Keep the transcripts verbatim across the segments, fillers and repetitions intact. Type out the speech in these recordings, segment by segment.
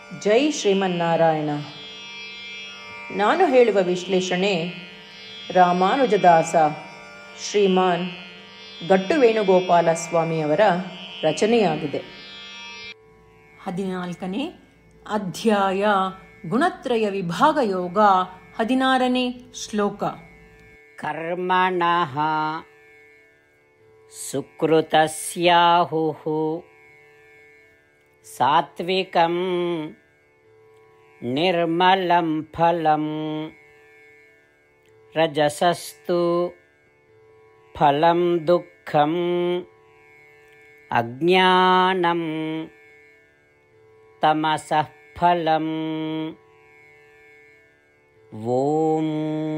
ಜೈ ಶ್ರೀಮನ್ನಾರಾಯಣ. ನಾನು ಹೇಳುವ ವಿಶ್ಲೇಷಣೆ ರಾಮಾನುಜದಾಸ ಶ್ರೀಮಾನ್ ಗಟ್ಟು ವೇಣುಗೋಪಾಲ ಸ್ವಾಮಿಯವರ ರಚನೆಯಾಗಿದೆ. ಹದಿನಾಲ್ಕನೇ ಅಧ್ಯಾಯ ಗುಣತ್ರಯ ವಿಭಾಗ ಯೋಗ. ಹದಿನಾರನೇ ಶ್ಲೋಕ. ಕರ್ಮಣಃ ಸುಕೃತಸ್ಯಾಹುಃ ಸಾತ್ವಿಕಂ ನಿರ್ಮಲಂ ಫಲಂ ರಜಸಸ್ತು ಫಲಂ ದುಃಖಂ ಅಜ್ಞಾನಂ ತಮಸಃ ಫಲಂ. ಓಂ.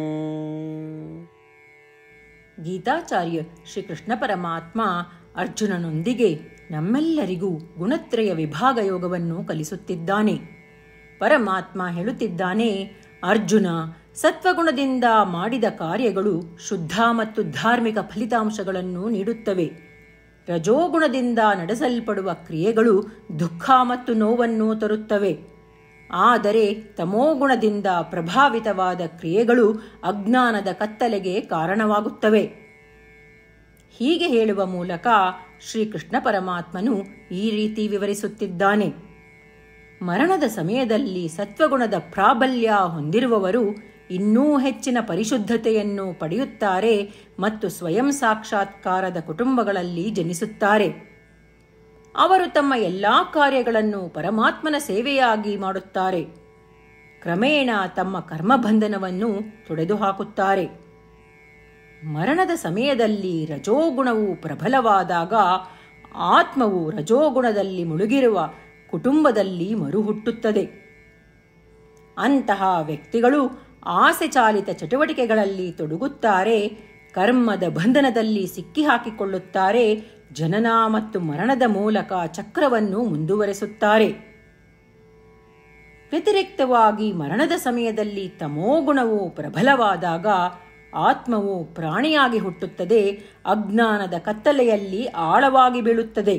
ಗೀತಾಚಾರ್ಯ ಶ್ರೀಕೃಷ್ಣ ಪರಮಾತ್ಮ ಅರ್ಜುನನೊಂದಿಗೆ ನಮ್ಮೆಲ್ಲರಿಗೂ ಗುಣತ್ರಯ ವಿಭಾಗ ಯೋಗವನ್ನು ಕಲಿಸುತ್ತಿದ್ದಾನೆ. ಪರಮಾತ್ಮ ಹೇಳುತ್ತಿದ್ದಾನೆ, ಅರ್ಜುನ, ಸತ್ವಗುಣದಿಂದ ಮಾಡಿದ ಕಾರ್ಯಗಳು ಶುದ್ಧ ಮತ್ತು ಧಾರ್ಮಿಕ ಫಲಿತಾಂಶಗಳನ್ನು ನೀಡುತ್ತವೆ. ರಜೋಗುಣದಿಂದ ನಡೆಸಲ್ಪಡುವ ಕ್ರಿಯೆಗಳು ದುಃಖ ಮತ್ತು ನೋವನ್ನು ತರುತ್ತವೆ. ಆದರೆ ತಮೋಗುಣದಿಂದ ಪ್ರಭಾವಿತವಾದ ಕ್ರಿಯೆಗಳು ಅಜ್ಞಾನದ ಕತ್ತಲೆಗೆ ಕಾರಣವಾಗುತ್ತವೆ. ಹೀಗೆ ಹೇಳುವ ಮೂಲಕ ಶ್ರೀಕೃಷ್ಣ ಪರಮಾತ್ಮನು ಈ ರೀತಿ ವಿವರಿಸುತ್ತಿದ್ದಾನೆ. ಮರಣದ ಸಮಯದಲ್ಲಿ ಸತ್ವಗುಣದ ಪ್ರಾಬಲ್ಯ ಹೊಂದಿರುವವರು ಇನ್ನೂ ಹೆಚ್ಚಿನ ಪರಿಶುದ್ಧತೆಯನ್ನು ಪಡೆಯುತ್ತಾರೆ ಮತ್ತು ಸ್ವಯಂ ಸಾಕ್ಷಾತ್ಕಾರದ ಕುಟುಂಬಗಳಲ್ಲಿ ಜನಿಸುತ್ತಾರೆ. ಅವರು ತಮ್ಮ ಎಲ್ಲಾ ಕಾರ್ಯಗಳನ್ನು ಪರಮಾತ್ಮನ ಸೇವೆಯಾಗಿ ಮಾಡುತ್ತಾರೆ. ಕ್ರಮೇಣ ತಮ್ಮ ಕರ್ಮಬಂಧನವನ್ನು ತೊಡೆದುಹಾಕುತ್ತಾರೆ. ಮರಣದ ಸಮಯದಲ್ಲಿ ರಜೋಗುಣವು ಪ್ರಬಲವಾದಾಗ ಆತ್ಮವು ರಜೋಗುಣದಲ್ಲಿ ಮುಳುಗಿರುವ ಕುಟುಂಬದಲ್ಲಿ ಮರುಹುಟ್ಟುತ್ತದೆ. ಅಂತಹ ವ್ಯಕ್ತಿಗಳು ಆಸೆ ಚಾಲಿತ ಚಟುವಟಿಕೆಗಳಲ್ಲಿ ತೊಡಗುತ್ತಾರೆ, ಕರ್ಮದ ಬಂಧನದಲ್ಲಿ ಸಿಕ್ಕಿಹಾಕಿಕೊಳ್ಳುತ್ತಾರೆ, ಜನನ ಮತ್ತು ಮರಣದ ಮೂಲಕ ಚಕ್ರವನ್ನು ಮುಂದುವರೆಸುತ್ತಾರೆ. ವ್ಯತಿರಿಕ್ತವಾಗಿ ಮರಣದ ಸಮಯದಲ್ಲಿ ತಮೋಗುಣವು ಪ್ರಬಲವಾದಾಗ ಆತ್ಮವು ಪ್ರಾಣಿಯಾಗಿ ಹುಟ್ಟುತ್ತದೆ, ಅಜ್ಞಾನದ ಕತ್ತಲೆಯಲ್ಲಿ ಆಳವಾಗಿ ಬೀಳುತ್ತದೆ.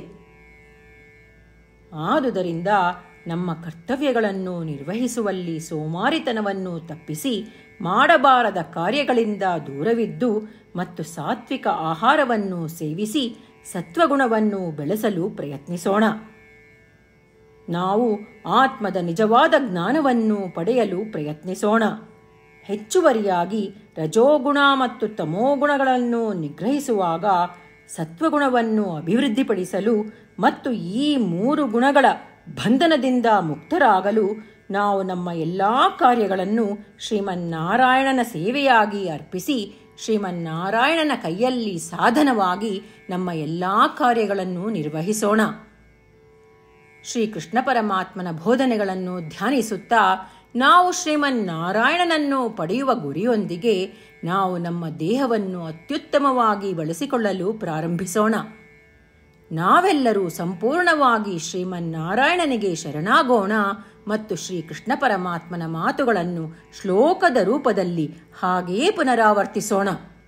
ಆದುದರಿಂದ ನಮ್ಮ ಕರ್ತವ್ಯಗಳನ್ನು ನಿರ್ವಹಿಸುವಲ್ಲಿ ಸೋಮಾರಿತನವನ್ನು ತಪ್ಪಿಸಿ ಮಾಡಬಾರದ ಕಾರ್ಯಗಳಿಂದ ದೂರವಿದ್ದು ಮತ್ತು ಸಾತ್ವಿಕ ಆಹಾರವನ್ನು ಸೇವಿಸಿ ಸತ್ವಗುಣವನ್ನು ಬೆಳೆಸಲು ಪ್ರಯತ್ನಿಸೋಣ. ನಾವು ಆತ್ಮದ ನಿಜವಾದ ಜ್ಞಾನವನ್ನು ಪಡೆಯಲು ಪ್ರಯತ್ನಿಸೋಣ. ಹೆಚ್ಚುವರಿಯಾಗಿ ರಜೋಗುಣ ಮತ್ತು ತಮೋಗುಣಗಳನ್ನು ನಿಗ್ರಹಿಸುವಾಗ ಸತ್ವಗುಣವನ್ನು ಅಭಿವೃದ್ಧಿಪಡಿಸಲು ಮತ್ತು ಈ ಮೂರು ಗುಣಗಳ ಬಂಧನದಿಂದ ಮುಕ್ತರಾಗಲು ನಾವು ನಮ್ಮ ಎಲ್ಲ ಕಾರ್ಯಗಳನ್ನು ಶ್ರೀಮನ್ನಾರಾಯಣನ ಸೇವೆಯಾಗಿ ಅರ್ಪಿಸಿ ಶ್ರೀಮನ್ನಾರಾಯಣನ ಕೈಯಲ್ಲಿ ಸಾಧನವಾಗಿ ನಮ್ಮ ಎಲ್ಲ ಕಾರ್ಯಗಳನ್ನು ನಿರ್ವಹಿಸೋಣ. ಶ್ರೀಕೃಷ್ಣ ಪರಮಾತ್ಮನ ಬೋಧನೆಗಳನ್ನು ಧ್ಯಾನಿಸುತ್ತಾ ನಾವು ಶ್ರೀಮನ್ನಾರಾಯಣನನ್ನು ಪಡೆಯುವ ಗುರಿಯೊಂದಿಗೆ ನಾವು ನಮ್ಮ ದೇಹವನ್ನು ಅತ್ಯುತ್ತಮವಾಗಿ ಬಳಸಿಕೊಳ್ಳಲು ಪ್ರಾರಂಭಿಸೋಣ. ನಾವೆಲ್ಲರೂ ಸಂಪೂರ್ಣವಾಗಿ ಶ್ರೀಮನ್ನಾರಾಯಣನಿಗೆ ಶರಣಾಗೋಣ ಮತ್ತು ಶ್ರೀಕೃಷ್ಣ ಪರಮಾತ್ಮನ ಮಾತುಗಳನ್ನು ಶ್ಲೋಕದ ರೂಪದಲ್ಲಿ ಹಾಗೆಯೇ ಪುನರಾವರ್ತಿಸೋಣ.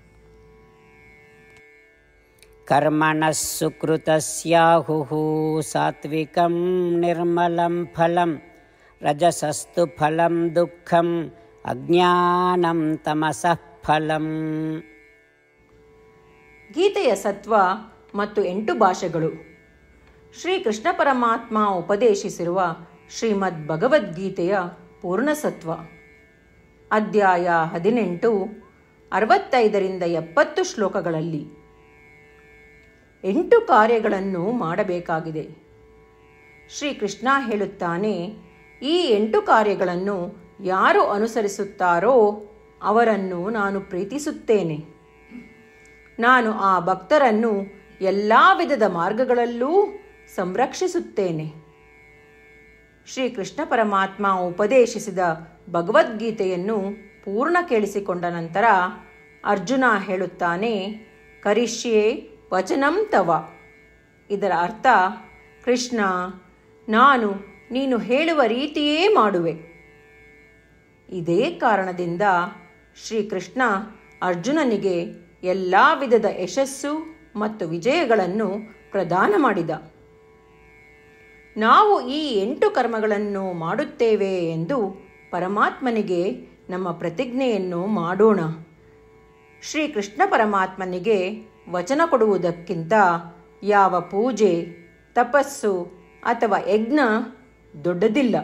ಕರ್ಮಣಃ ಸುಕೃತಸ್ಯಾಹುಃ ಸಾತ್ವಿಕಂ ನಿರ್ಮಲಂ ಫಲಂ ರಜಸಸ್ತು ಫಲಂ ದುಃಖಂ ಅಜ್ಞಾನಂ ತಮಸಃ ಫಲಂ. ಗೀತೆಯ ಸತ್ವ ಮತ್ತು ಎಂಟು ಭಾಷೆಗಳು. ಶ್ರೀಕೃಷ್ಣ ಪರಮಾತ್ಮ ಉಪದೇಶಿಸಿರುವ ಶ್ರೀಮದ್ ಭಗವದ್ಗೀತೆಯ ಪೂರ್ಣಸತ್ವ. ಅಧ್ಯಾಯ ಹದಿನೆಂಟು, ಅರವತ್ತೈದರಿಂದ ಎಪ್ಪತ್ತು ಶ್ಲೋಕಗಳಲ್ಲಿ ಎಂಟು ಕಾರ್ಯಗಳನ್ನು ಮಾಡಬೇಕಾಗಿದೆ. ಶ್ರೀಕೃಷ್ಣ ಹೇಳುತ್ತಾನೆ, ಈ ಎಂಟು ಕಾರ್ಯಗಳನ್ನು ಯಾರು ಅನುಸರಿಸುತ್ತಾರೋ ಅವರನ್ನು ನಾನು ಪ್ರೀತಿಸುತ್ತೇನೆ. ನಾನು ಆ ಭಕ್ತರನ್ನು ಎಲ್ಲ ವಿಧದ ಮಾರ್ಗಗಳಲ್ಲೂ ಸಂರಕ್ಷಿಸುತ್ತೇನೆ. ಶ್ರೀಕೃಷ್ಣ ಪರಮಾತ್ಮ ಉಪದೇಶಿಸಿದ ಭಗವದ್ಗೀತೆಯನ್ನು ಪೂರ್ಣ ಕೇಳಿಸಿಕೊಂಡ ನಂತರ ಅರ್ಜುನ ಹೇಳುತ್ತಾನೆ, ಕರಿಷ್ಯೆ ವಚನಂ ತವ. ಇದರ ಅರ್ಥ, ಕೃಷ್ಣ, ನಾನು ನೀನು ಹೇಳುವ ರೀತಿಯೇ ಮಾಡುವೆ. ಇದೇ ಕಾರಣದಿಂದ ಶ್ರೀಕೃಷ್ಣ ಅರ್ಜುನನಿಗೆ ಎಲ್ಲ ವಿಧದ ಯಶಸ್ಸು ಮತ್ತು ವಿಜಯಗಳನ್ನು ಪ್ರದಾನ ಮಾಡಿದ. ನಾವು ಈ ಎಂಟು ಕರ್ಮಗಳನ್ನು ಮಾಡುತ್ತೇವೆ ಎಂದು ಪರಮಾತ್ಮನಿಗೆ ನಮ್ಮ ಪ್ರತಿಜ್ಞೆಯನ್ನು ಮಾಡೋಣ. ಶ್ರೀಕೃಷ್ಣ ಪರಮಾತ್ಮನಿಗೆ ವಚನ ಕೊಡುವುದಕ್ಕಿಂತ ಯಾವ ಪೂಜೆ, ತಪಸ್ಸು ಅಥವಾ ಯಜ್ಞ ದೊಡ್ಡದಿಲ್ಲ.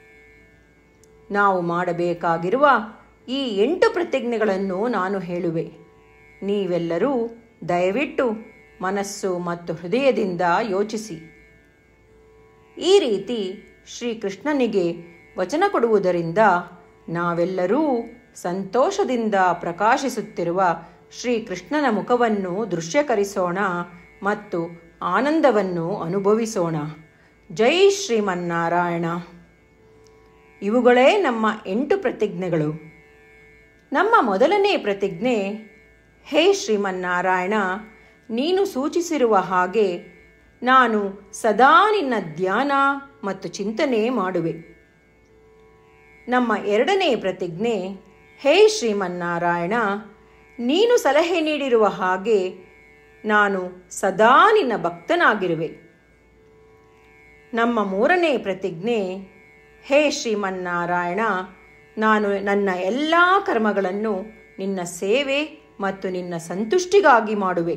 ನಾವು ಮಾಡಬೇಕಾಗಿರುವ ಈ ಎಂಟು ಪ್ರತಿಜ್ಞೆಗಳನ್ನು ನಾನು ಹೇಳುವೆ. ನೀವೆಲ್ಲರೂ ದಯವಿಟ್ಟು ಮನಸ್ಸು ಮತ್ತು ಹೃದಯದಿಂದ ಯೋಚಿಸಿ. ಈ ರೀತಿ ಶ್ರೀಕೃಷ್ಣನಿಗೆ ವಚನ ಕೊಡುವುದರಿಂದ ನಾವೆಲ್ಲರೂ ಸಂತೋಷದಿಂದ ಪ್ರಕಾಶಿಸುತ್ತಿರುವ ಶ್ರೀಕೃಷ್ಣನ ಮುಖವನ್ನು ದೃಶ್ಯಕರಿಸೋಣ ಮತ್ತು ಆನಂದವನ್ನು ಅನುಭವಿಸೋಣ. ಜೈ ಶ್ರೀಮನ್ನಾರಾಯಣ. ಇವುಗಳೇ ನಮ್ಮ ಎಂಟು ಪ್ರತಿಜ್ಞೆಗಳು. ನಮ್ಮ ಮೊದಲನೇ ಪ್ರತಿಜ್ಞೆ, ಹೇ ಶ್ರೀಮನ್ನಾರಾಯಣ, ನೀನು ಸೂಚಿಸಿರುವ ಹಾಗೆ ನಾನು ಸದಾ ನಿನ್ನ ಧ್ಯಾನ ಮತ್ತು ಚಿಂತನೆ ಮಾಡುವೆ. ನಮ್ಮ ಎರಡನೇ ಪ್ರತಿಜ್ಞೆ, ಹೇ ಶ್ರೀಮನ್ನಾರಾಯಣ, ನೀನು ಸಲಹೆ ನೀಡಿರುವ ಹಾಗೆ ನಾನು ಸದಾ ನಿನ್ನ ಭಕ್ತನಾಗಿರುವೆ. ನಮ್ಮ ಮೂರನೇ ಪ್ರತಿಜ್ಞೆ, ಹೇ ಶ್ರೀಮನ್ನಾರಾಯಣ, ನಾನು ನನ್ನ ಎಲ್ಲ ಕರ್ಮಗಳನ್ನು ನಿನ್ನ ಸೇವೆ ಮತ್ತು ನಿನ್ನ ಸಂತುಷ್ಟಿಗಾಗಿ ಮಾಡುವೆ.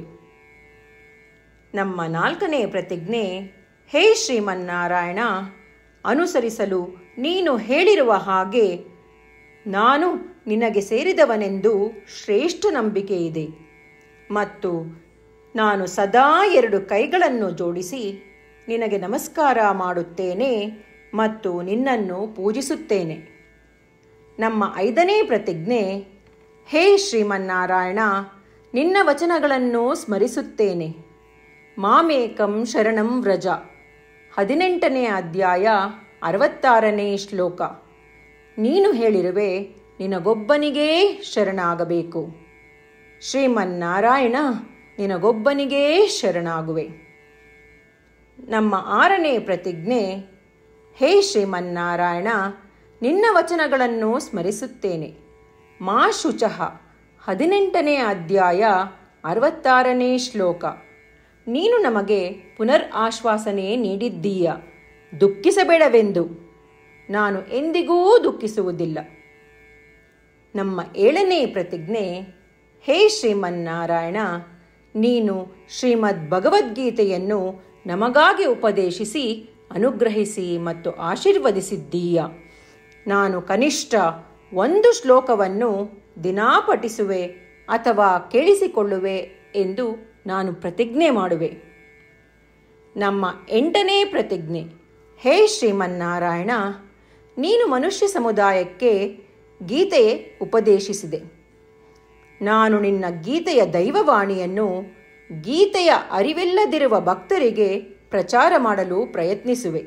ನಮ್ಮ ನಾಲ್ಕನೇ ಪ್ರತಿಜ್ಞೆ, ಹೇ ಶ್ರೀಮನ್ನಾರಾಯಣ, ಅನುಸರಿಸಲು ನೀನು ಹೇಳಿರುವ ಹಾಗೆ ನಾನು ನಿನಗೆ ಸೇರಿದವನೆಂದು ಶ್ರೇಷ್ಠ ನಂಬಿಕೆ ಇದೆ ಮತ್ತು ನಾನು ಸದಾ ಎರಡು ಕೈಗಳನ್ನು ಜೋಡಿಸಿ ನಿನಗೆ ನಮಸ್ಕಾರ ಮಾಡುತ್ತೇನೆ ಮತ್ತು ನಿನ್ನನ್ನು ಪೂಜಿಸುತ್ತೇನೆ. ನಮ್ಮ ಐದನೇ ಪ್ರತಿಜ್ಞೆ, ಹೇ ಶ್ರೀಮನ್ನಾರಾಯಣ, ನಿನ್ನ ವಚನಗಳನ್ನು ಸ್ಮರಿಸುತ್ತೇನೆ. ಮಾಮೇಕಂ ಶರಣಂ ವ್ರಜ, ಹದಿನೆಂಟನೇ ಅಧ್ಯಾಯ ಅರವತ್ತಾರನೇ ಶ್ಲೋಕ. ನೀನು ಹೇಳಿರುವೆ, ನಿನಗೊಬ್ಬನಿಗೇ ಶರಣಾಗಬೇಕು. ಶ್ರೀಮನ್ನಾರಾಯಣ, ನಿನಗೊಬ್ಬನಿಗೇ ಶರಣಾಗುವೆ. ನಮ್ಮ ಆರನೇ ಪ್ರತಿಜ್ಞೆ, ಹೇ ಶ್ರೀಮನ್ನಾರಾಯಣ, ನಿನ್ನ ವಚನಗಳನ್ನು ಸ್ಮರಿಸುತ್ತೇನೆ. ಮಾ ಶುಚಃ, ಹದಿನೆಂಟನೇ ಅಧ್ಯಾಯ ಅರವತ್ತಾರನೇ ಶ್ಲೋಕ. ನೀನು ನಮಗೆ ಪುನರ್ ಆಶ್ವಾಸನೆ ನೀಡಿದ್ದೀಯ, ದುಃಖಿಸಬೇಡವೆಂದು. ನಾನು ಎಂದಿಗೂ ದುಃಖಿಸುವುದಿಲ್ಲ. ನಮ್ಮ ಏಳನೇ ಪ್ರತಿಜ್ಞೆ, ಹೇ ಶ್ರೀಮನ್ನಾರಾಯಣ, ನೀನು ಶ್ರೀಮದ್ ಭಗವದ್ಗೀತೆಯನ್ನು ನಮಗಾಗಿ ಉಪದೇಶಿಸಿ ಅನುಗ್ರಹಿಸಿ ಮತ್ತು ಆಶೀರ್ವದಿಸಿದ್ದೀಯ. ನಾನು ಕನಿಷ್ಠ ಒಂದು ಶ್ಲೋಕವನ್ನು ದಿನಾ ಪಠಿಸುವೆ ಅಥವಾ ಕೇಳಿಸಿಕೊಳ್ಳುವೆ ಎಂದು ನಾನು ಪ್ರತಿಜ್ಞೆ ಮಾಡುವೆ. ನಮ್ಮ ಎಂಟನೇ ಪ್ರತಿಜ್ಞೆ, ಹೇ ಶ್ರೀಮನ್ನಾರಾಯಣ, ನೀನು ಮನುಷ್ಯ ಸಮುದಾಯಕ್ಕೆ ಗೀತೆ ಉಪದೇಶಿಸಿದೆ. ನಾನು ನಿನ್ನ ಗೀತೆಯ ದೈವವಾಣಿಯನ್ನು ಗೀತೆಯ ಅರಿವಿಲ್ಲದಿರುವ ಭಕ್ತರಿಗೆ ಪ್ರಚಾರ ಮಾಡಲು ಪ್ರಯತ್ನಿಸುವೆ.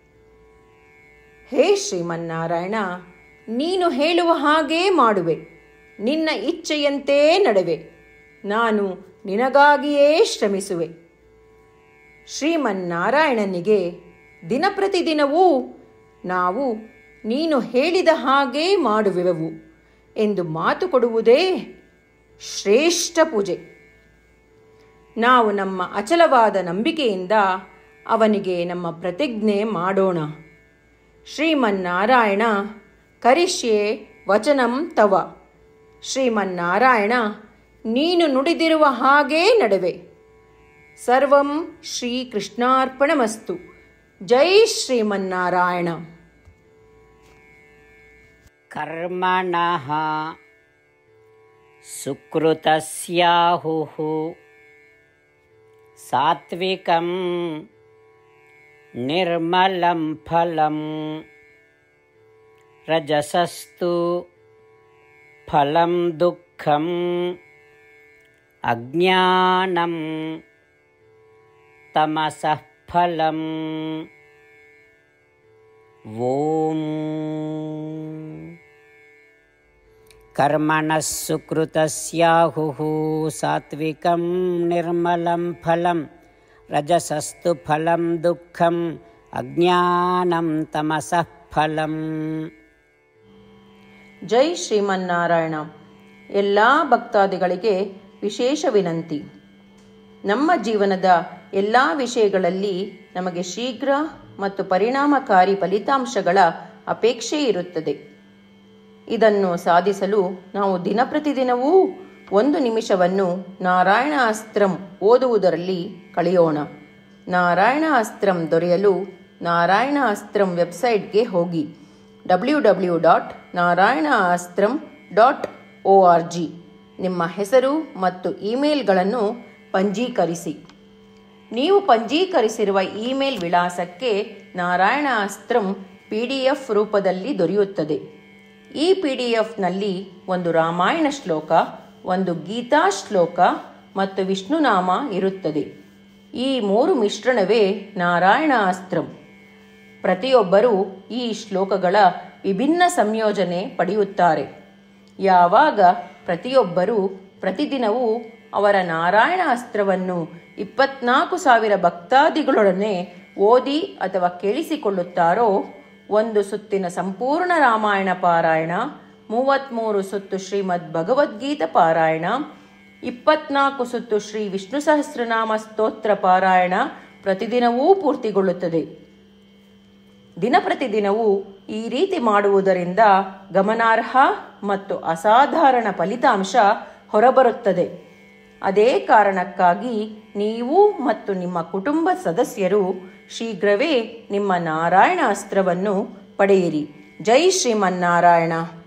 ಹೇ ಶ್ರೀಮನ್ನಾರಾಯಣ, ನೀನು ಹೇಳುವ ಹಾಗೇ ಮಾಡುವೆ. ನಿನ್ನ ಇಚ್ಛೆಯಂತೆ ನಡೆವೆ. ನಾನು ನಿನಗಾಗಿಯೇ ಶ್ರಮಿಸುವೆ. ಶ್ರೀಮನ್ನಾರಾಯಣನಿಗೆ ದಿನಪ್ರತಿದಿನವೂ ನಾವು ನೀನು ಹೇಳಿದ ಹಾಗೇ ಮಾಡುವೆವು ಎಂದು ಮಾತು ಕೊಡುವುದೇ ಶ್ರೇಷ್ಠ ಪೂಜೆ. ನಾವು ನಮ್ಮ ಅಚಲವಾದ ನಂಬಿಕೆಯಿಂದ ಅವನಿಗೆ ನಮ್ಮ ಪ್ರತಿಜ್ಞೆ ಮಾಡೋಣ. ಶ್ರೀಮನ್ನಾರಾಯಣ, ಕರಿಷ್ಯೆ ವಚನಂ ತವ. ಶ್ರೀಮನ್ನಾರಾಯಣ, ನೀನು ನುಡಿದಿರುವ ಹಾಗೇ ನಡೆವೆ. ಸರ್ವಂ ಶ್ರೀಕೃಷ್ಣಾರ್ಪಣಮಸ್ತು. ಜೈ ಶ್ರೀಮನ್ನಾರಾಯಣ. ಕರ್ಮಣಃ ಸುಕೃತಸ್ಯಾಹುಃ ಸಾತ್ವಿಕಂ ನಿರ್ಮಲಂ ಫಲಂ ರಜಸಸ್ತು ಫಲಂ ದುಃಖಂ ಅಜ್ಞಾನಂ ತಮಸಃ ಫಲಂ. ಓಂ ಕರ್ಮಣಃ ಸುಕೃತಸ್ಯಾಹುಃ ಸಾತ್ವಿಕಂ ನಿರ್ಮಲಂ ಫಲಂ ರಜಸಸ್ತು ಫಲಂ ದುಃಖಂ ಅಜ್ಞಾನಂ ತಮಸಃ ಫಲಂ. ಜೈ ಶ್ರೀಮನ್ನಾರಾಯಣ. ಎಲ್ಲ ಭಕ್ತಾದಿಗಳಿಗೆ ವಿಶೇಷ ವಿನಂತಿ. ನಮ್ಮ ಜೀವನದ ಎಲ್ಲ ವಿಷಯಗಳಲ್ಲಿ ನಮಗೆ ಶೀಘ್ರ ಮತ್ತು ಪರಿಣಾಮಕಾರಿ ಫಲಿತಾಂಶಗಳ ಅಪೇಕ್ಷೆ ಇರುತ್ತದೆ. ಇದನ್ನು ಸಾಧಿಸಲು ನಾವು ದಿನಪ್ರತಿದಿನವೂ ಒಂದು ನಿಮಿಷವನ್ನು ನಾರಾಯಣ ಅಸ್ತ್ರಂ ಓದುವುದರಲ್ಲಿ ಕಳೆಯೋಣ. ನಾರಾಯಣ ಅಸ್ತ್ರಂ ದೊರೆಯಲು ನಾರಾಯಣ ಅಸ್ತ್ರಂ ವೆಬ್ಸೈಟ್ಗೆ ಹೋಗಿ W W dot Narayana Astram dot O R G ನಿಮ್ಮ ಹೆಸರು ಮತ್ತು ಇಮೇಲ್ಗಳನ್ನು ಪಂಜೀಕರಿಸಿ. ನೀವು ಪಂಜೀಕರಿಸಿರುವ ಇಮೇಲ್ ವಿಳಾಸಕ್ಕೆ Narayana Astram P D F ರೂಪದಲ್ಲಿ ದೊರೆಯುತ್ತದೆ. ಈ ಪಿ ಡಿ ಎಫ್ನಲ್ಲಿ ಒಂದು ರಾಮಾಯಣ ಶ್ಲೋಕ, ಒಂದು ಗೀತಾ ಶ್ಲೋಕ ಮತ್ತು ವಿಷ್ಣುನಾಮ ಇರುತ್ತದೆ. ಈ ಮೂರು ಮಿಶ್ರಣವೇ ನಾರಾಯಣ ಅಸ್ತ್ರಂ. ಪ್ರತಿಯೊಬ್ಬರೂ ಈ ಶ್ಲೋಕಗಳ ವಿಭಿನ್ನ ಸಂಯೋಜನೆ ಪಡೆಯುತ್ತಾರೆ. ಯಾವಾಗ ಪ್ರತಿಯೊಬ್ಬರೂ ಪ್ರತಿದಿನವೂ ಅವರ ನಾರಾಯಣ ಅಸ್ತ್ರವನ್ನು ಇಪ್ಪತ್ನಾಲ್ಕು ಸಾವಿರ ಭಕ್ತಾದಿಗಳೊಡನೆ ಓದಿ ಅಥವಾ ಕೇಳಿಸಿಕೊಳ್ಳುತ್ತಾರೋ, ಒಂದು ಸುತ್ತಿನ ಸಂಪೂರ್ಣ ರಾಮಾಯಣ ಪಾರಾಯಣ, ಮೂವತ್ತ್ಮೂರು ಸುತ್ತು ಶ್ರೀಮದ್ ಭಗವದ್ಗೀತಾ ಪಾರಾಯಣ, ಇಪ್ಪತ್ನಾಲ್ಕು ಸುತ್ತು ಶ್ರೀ ವಿಷ್ಣು ಸಹಸ್ರನಾಮ ಸ್ತೋತ್ರ ಪಾರಾಯಣ ಪ್ರತಿದಿನವೂ ಪೂರ್ತಿಗೊಳ್ಳುತ್ತದೆ. ದಿನ ಪ್ರತಿದಿನವೂ ಈ ರೀತಿ ಮಾಡುವುದರಿಂದ ಗಮನಾರ್ಹ ಮತ್ತು ಅಸಾಧಾರಣ ಫಲಿತಾಂಶ ಹೊರಬರುತ್ತದೆ. ಅದೇ ಕಾರಣಕ್ಕಾಗಿ ನೀವು ಮತ್ತು ನಿಮ್ಮ ಕುಟುಂಬ ಸದಸ್ಯರು ಶೀಘ್ರವೇ ನಿಮ್ಮ ನಾರಾಯಣ ಅಸ್ತ್ರವನ್ನು ಪಡೆಯಿರಿ. ಜೈ ಶ್ರೀಮನ್ನಾರಾಯಣ.